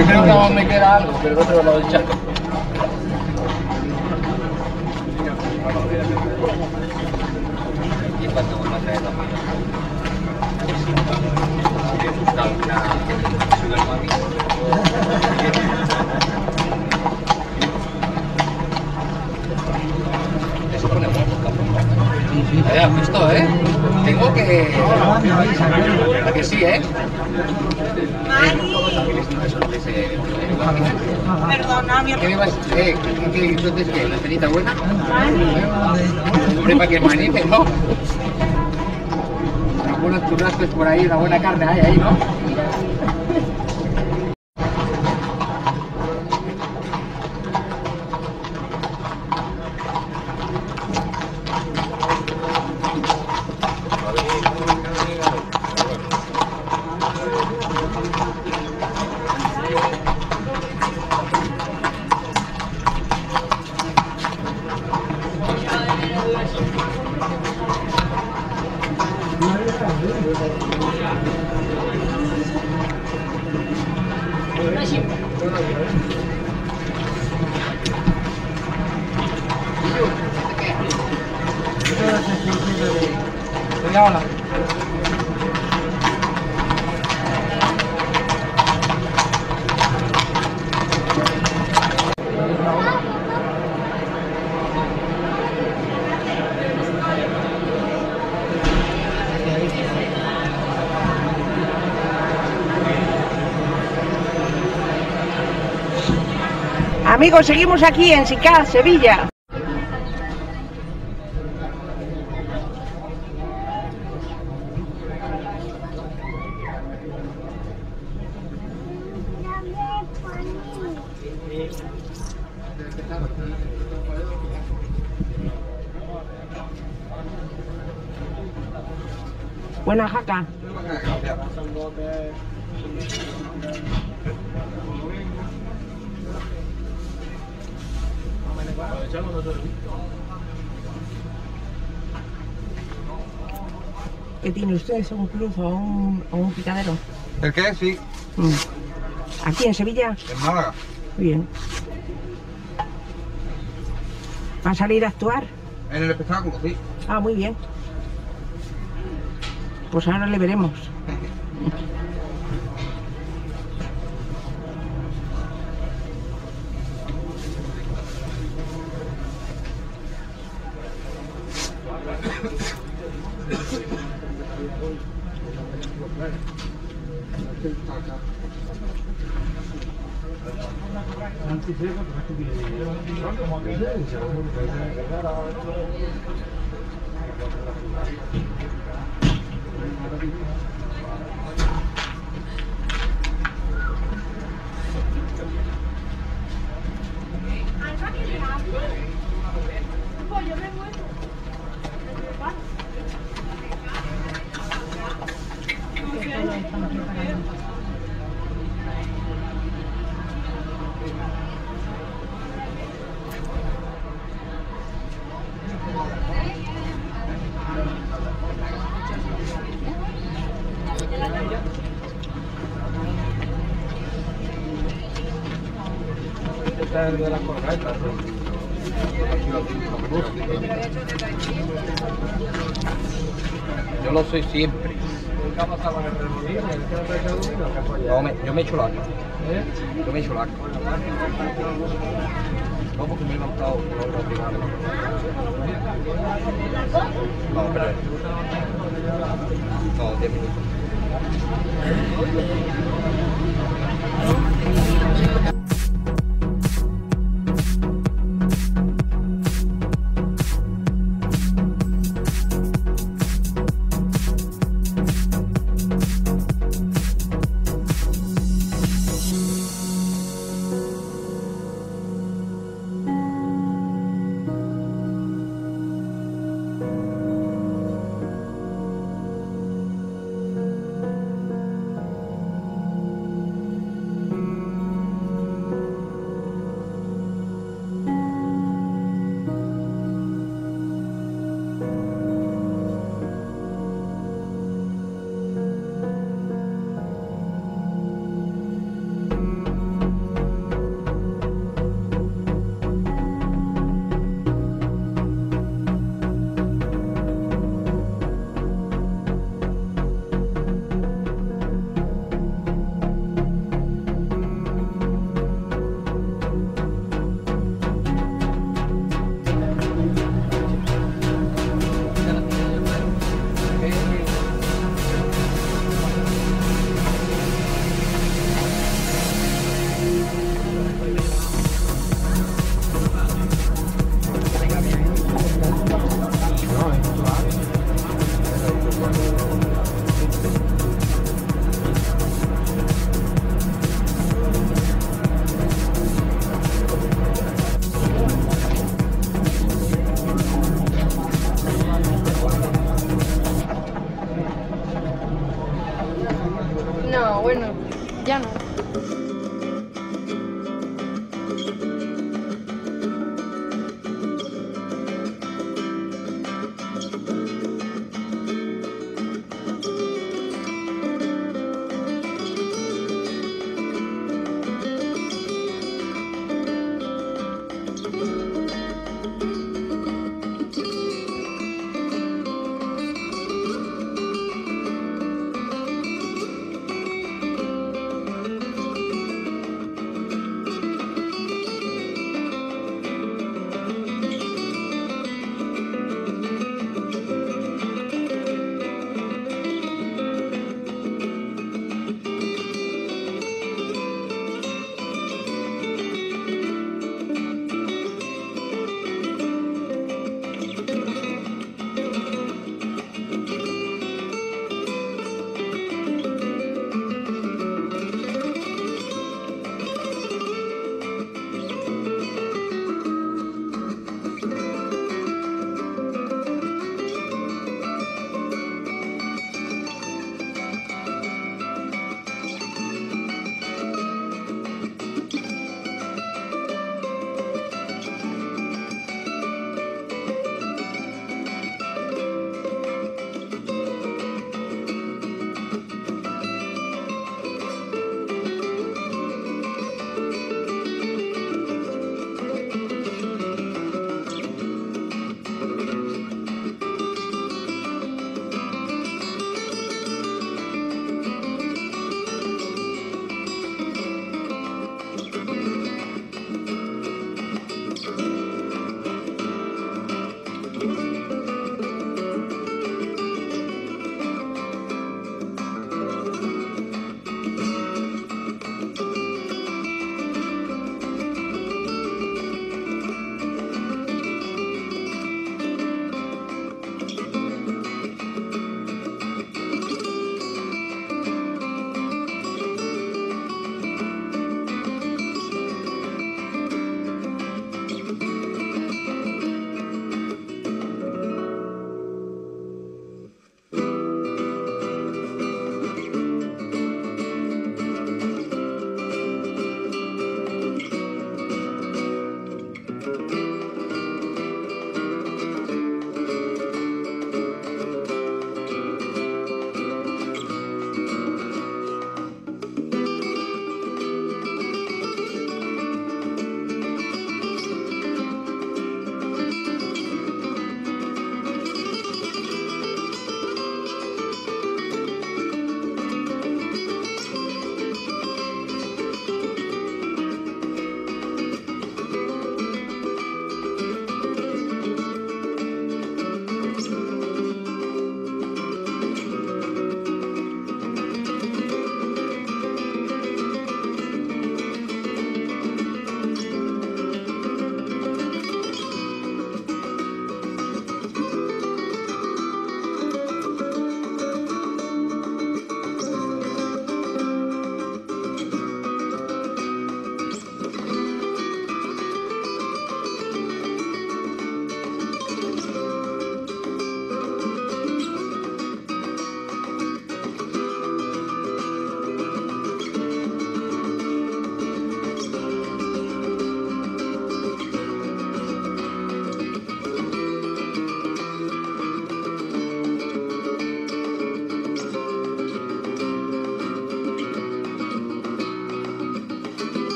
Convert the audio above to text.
Yo creo que aún me queda algo, pero el otro lado del charco. Y cuando vuelva a traer la mano. He buscado una Sugar Mami. Eso pone muerto, cabrón. ¿Has visto, eh? Tengo que... ¿A que sí, eh? Perdona, mi ¿Qué me vas? Entonces, ¿qué? ¿La cenita buena? Hombre, para que manice, ¿no? Unos buenos churrascos por ahí, una buena carne hay ahí, ¿no? Amigos, seguimos aquí en Sicar, Sevilla. Buena jaca. ¿Qué tiene usted? ¿Un club o un picadero? ¿El qué? Sí. ¿Aquí en Sevilla? En Málaga. Bien. ¿Va a salir a actuar? En el espectáculo, sí. Ah, muy bien. Pues ahora le veremos. De la correcta, yo lo soy siempre. No, yo me echo la acá. Yo me echo la acá. No, porque me he levantado por la hora privada. No, pero... No, 10 minutos.